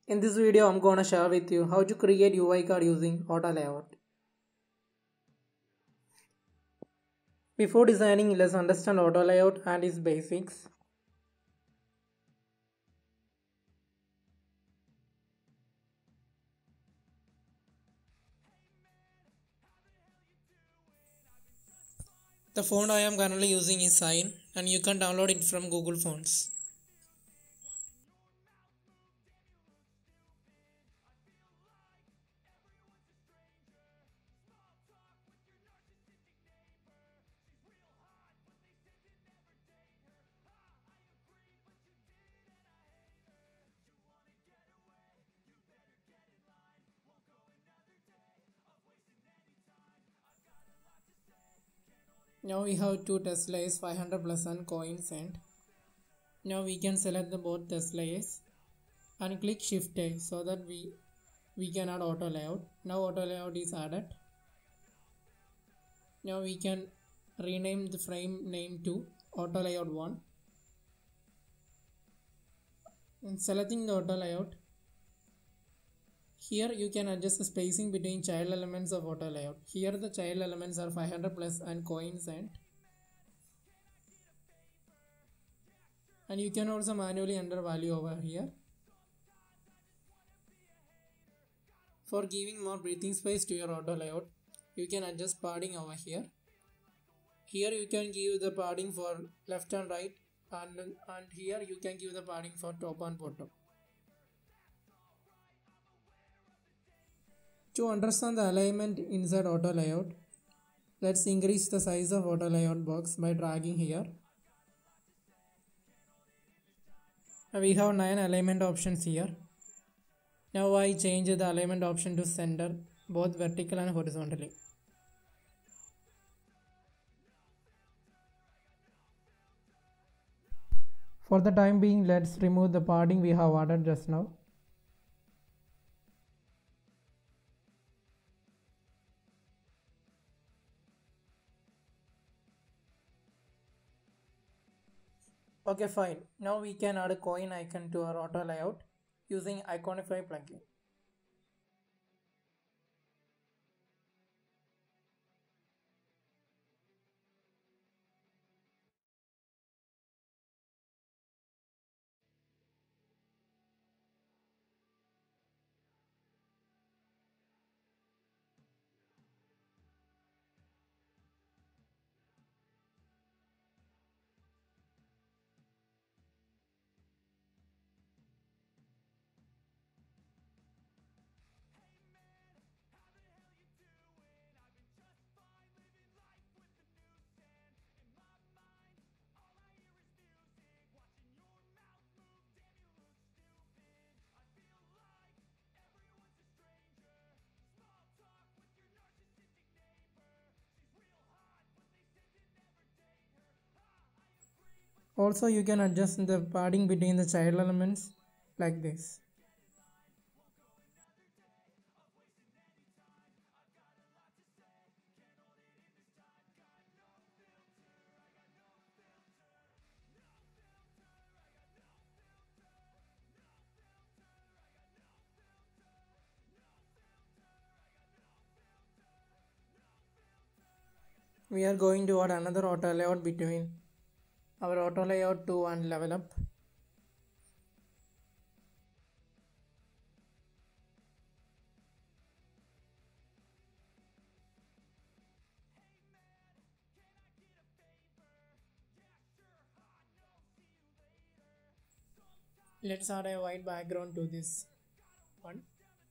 In this video, I'm gonna share with you how to create UI card using Autolayout. Before designing, let's understand Autolayout and its basics. The font I am currently using is Syne, and you can download it from Google Fonts. Now we have two test layers 500 plus and coins, and now we can select the both test layers and click shift A so that we can add auto layout. Now auto layout is added. Now we can rename the frame name to auto layout 1. And selecting the auto layout, here you can adjust the spacing between child elements of auto layout. Here the child elements are 500 plus and coincent. And you can also manually enter value over here. For giving more breathing space to your auto layout, you can adjust padding over here. Here you can give the padding for left and right, and here you can give the padding for top and bottom. To understand the alignment inside auto layout, let's increase the size of auto layout box by dragging here. We have 9 alignment options here. Now I change the alignment option to center, both vertical and horizontally. For the time being, let's remove the padding we have added just now. Okay, fine. Now we can add a coin icon to our auto layout using Iconify Plugin. Also, you can adjust the padding between the child elements like this. We are going to add another auto layout between our auto layout 2 and level up. Let's add a white background to this one.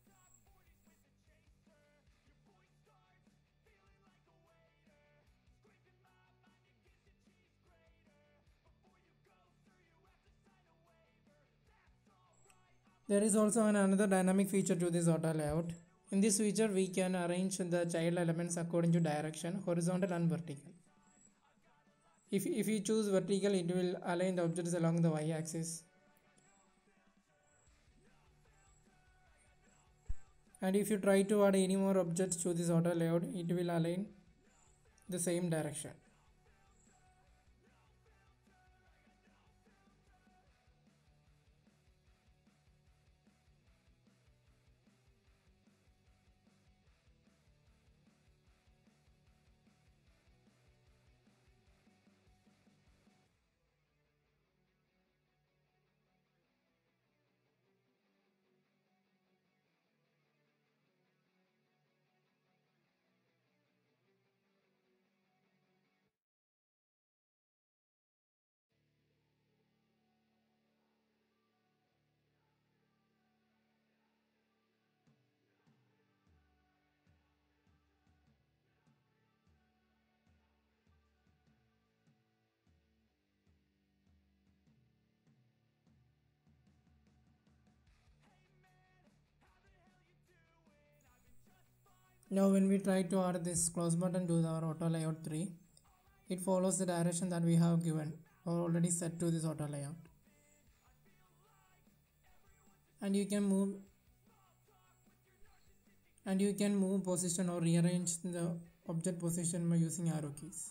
There is also another dynamic feature to this auto layout. In this feature, we can arrange the child elements according to direction, horizontal and vertical. If you choose vertical, it will align the objects along the y-axis. And if you try to add any more objects to this auto layout, it will align the same direction. Now when we try to add this close button to our auto layout 3, it follows the direction that we have given or already set to this auto layout. And you can move position or rearrange the object position by using arrow keys.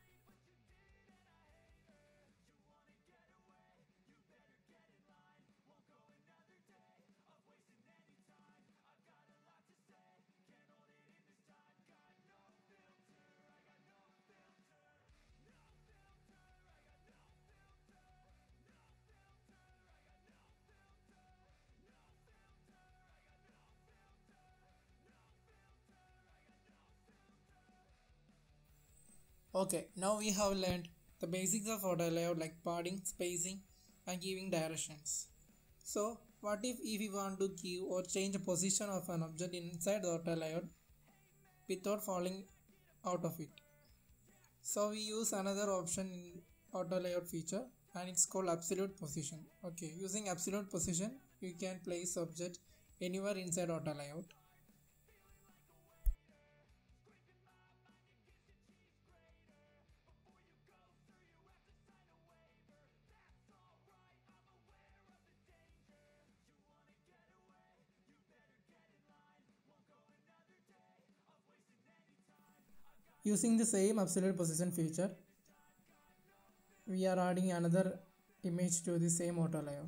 Okay, now we have learned the basics of auto layout like padding, spacing and giving directions. So what if we want to give or change the position of an object inside the auto layout without falling out of it? So we use another option in auto layout feature and it's called absolute position. Okay, using absolute position you can place object anywhere inside auto layout. Using the same absolute position feature, we are adding another image to the same auto layout.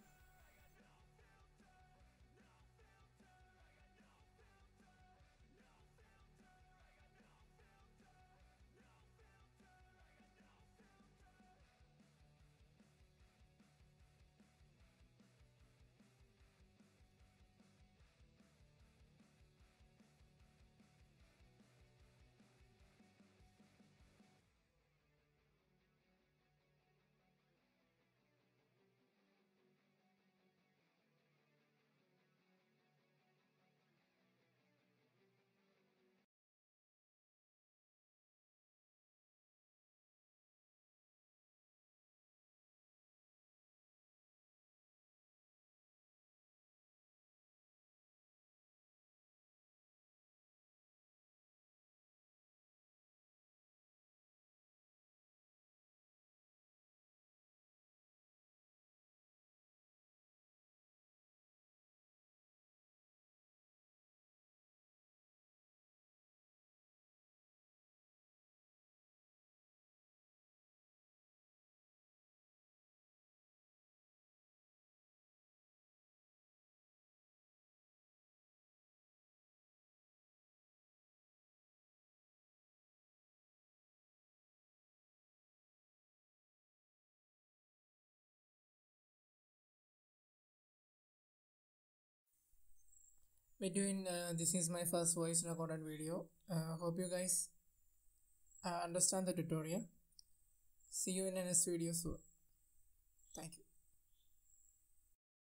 This is my first voice recorded video. Hope you guys understand the tutorial. See you in the next video soon. Thank you.